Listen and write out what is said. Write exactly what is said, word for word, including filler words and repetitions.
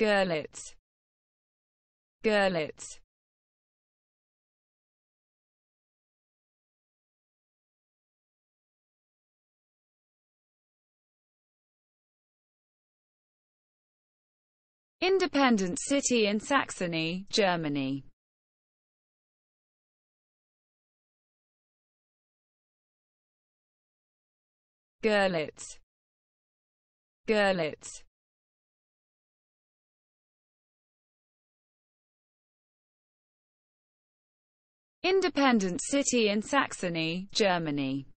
Görlitz, Görlitz. Independent city in Saxony, Germany. Görlitz, Görlitz. Independent city in Saxony, Germany.